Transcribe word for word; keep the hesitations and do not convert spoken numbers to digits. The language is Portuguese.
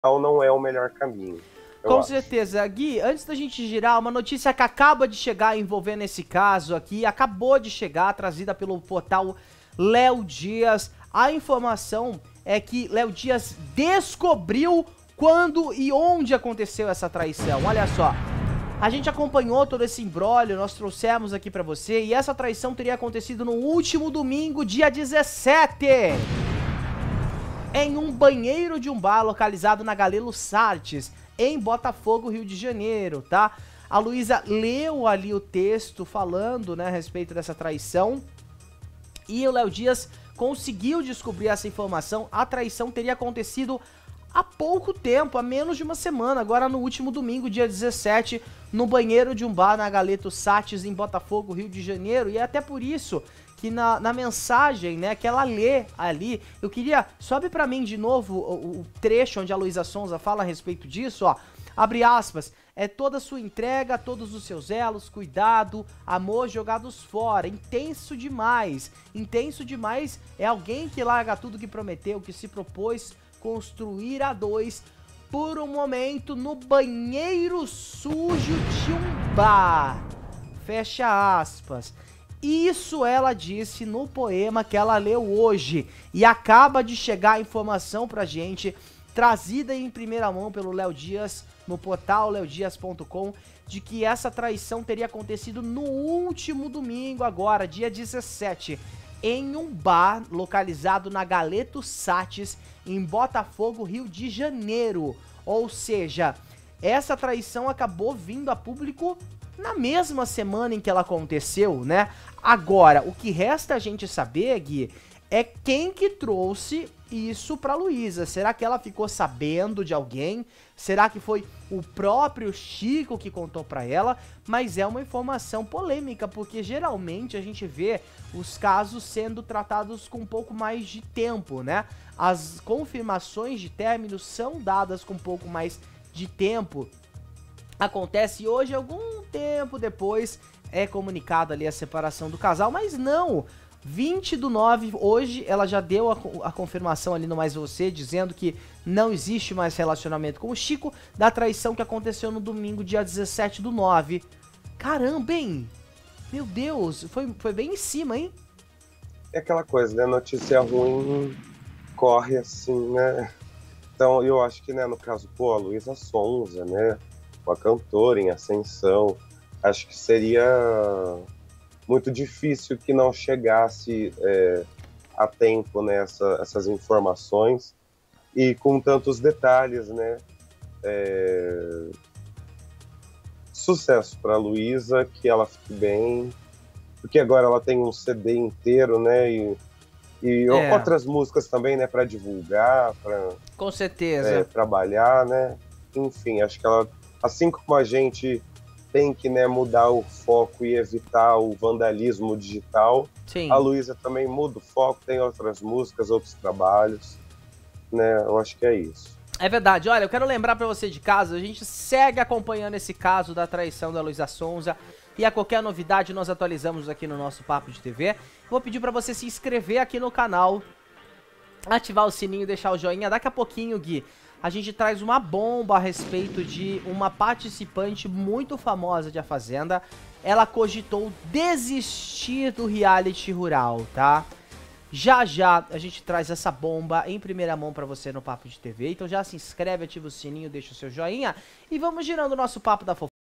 não é o melhor caminho. Com acho. certeza. Gui, antes da gente girar, uma notícia que acaba de chegar envolvendo esse caso aqui, acabou de chegar, trazida pelo portal Léo Dias. A informação é que Léo Dias descobriu quando e onde aconteceu essa traição. Olha só, a gente acompanhou todo esse imbróglio, nós trouxemos aqui pra você, e essa traição teria acontecido no último domingo, dia dezessete. Em um banheiro de um bar localizado na Galelo Sartes, em Botafogo, Rio de Janeiro, tá? A Luísa leu ali o texto falando, né, a respeito dessa traição, e o Léo Dias conseguiu descobrir essa informação. A traição teria acontecido há pouco tempo, há menos de uma semana, agora no último domingo, dia dezessete, no banheiro de um bar na Galelo Sartes, em Botafogo, Rio de Janeiro, e é até por isso que na, na mensagem, né, que ela lê ali, eu queria, sobe pra mim de novo o, o trecho onde a Luísa Sonza fala a respeito disso, ó, abre aspas, é toda a sua entrega, todos os seus elos, cuidado, amor jogados fora, intenso demais, intenso demais é alguém que larga tudo que prometeu, que se propôs construir a dois por um momento no banheiro sujo de um bar, fecha aspas. Isso ela disse no poema que ela leu hoje. E acaba de chegar a informação pra gente, trazida em primeira mão pelo Léo Dias, no portal leo dias ponto com, de que essa traição teria acontecido no último domingo agora, dia dezessete, em um bar localizado na Galelo Sartes, em Botafogo, Rio de Janeiro. Ou seja, essa traição acabou vindo a público na mesma semana em que ela aconteceu, né? Agora, o que resta a gente saber, Gui, é quem que trouxe isso pra Luísa. Será que ela ficou sabendo de alguém? Será que foi o próprio Chico que contou pra ela? Mas é uma informação polêmica, porque geralmente a gente vê os casos sendo tratados com um pouco mais de tempo, né? As confirmações de término são dadas com um pouco mais de tempo. Acontece hoje, algum tempo depois é comunicado ali a separação do casal, mas não, vinte do nove, hoje ela já deu a, a confirmação ali no Mais Você, dizendo que não existe mais relacionamento com o Chico, da traição que aconteceu no domingo, dia dezessete do nove. Caramba, hein? Meu Deus, foi, foi bem em cima, hein? É aquela coisa, né? Notícia ruim corre assim, né? Então, eu acho que, né, no caso, pô, a Luísa Sonza, né? Uma cantora em ascensão, acho que seria muito difícil que não chegasse é, a tempo, né, essa, essas informações e com tantos detalhes, né? É... Sucesso para a Luísa, que ela fique bem, porque agora ela tem um C D inteiro, né? E, e É. outras músicas também, né, para divulgar, para Com certeza. é, trabalhar, né? Enfim, acho que ela, assim como a gente tem que, né, mudar o foco e evitar o vandalismo digital, Sim. a Luísa também muda o foco, tem outras músicas, outros trabalhos, né? Eu acho que é isso. É verdade. Olha, eu quero lembrar pra você de casa, a gente segue acompanhando esse caso da traição da Luísa Sonza, e a qualquer novidade nós atualizamos aqui no nosso Papo de T V. Vou pedir pra você se inscrever aqui no canal, ativar o sininho e deixar o joinha. Daqui a pouquinho, Gui, a gente traz uma bomba a respeito de uma participante muito famosa de A Fazenda. Ela cogitou desistir do reality rural, tá? Já já a gente traz essa bomba em primeira mão pra você no Papo de T V. Então já se inscreve, ativa o sininho, deixa o seu joinha e vamos girando o nosso Papo da Fofoca.